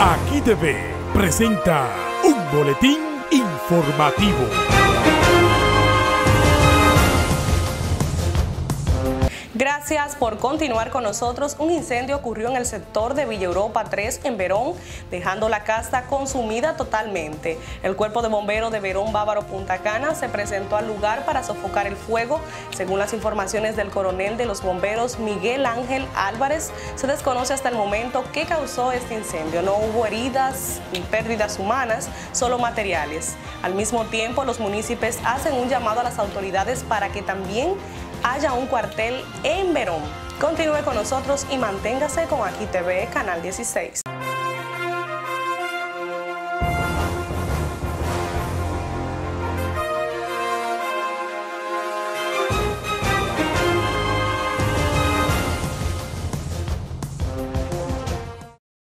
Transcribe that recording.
Aquí TV presenta un boletín informativo. Gracias por continuar con nosotros. Un incendio ocurrió en el sector de Villa Europa 3 en Verón, dejando la casa consumida totalmente. El cuerpo de bomberos de Verón Bávaro Punta Cana se presentó al lugar para sofocar el fuego. Según las informaciones del coronel de los bomberos Miguel Ángel Álvarez, se desconoce hasta el momento qué causó este incendio. No hubo heridas ni pérdidas humanas, solo materiales. Al mismo tiempo, los municipios hacen un llamado a las autoridades para que también haya un cuartel en Verón. Continúe con nosotros y manténgase con Aquí TV, Canal 16.